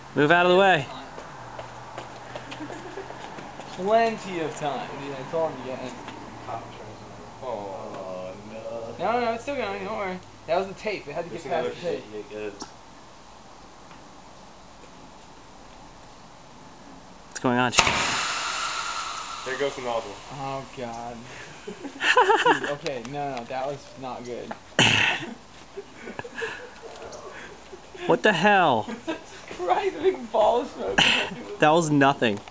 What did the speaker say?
Move out of the way. Plenty of time, dude. I told him again. Oh no. No, it's still going. Don't worry. That was the tape. It had to get past the tape. What's going on? There goes the nozzle. Oh god. Dude, okay, no, that was not good. What the hell? Christ, a big ball of smoke. That was nothing.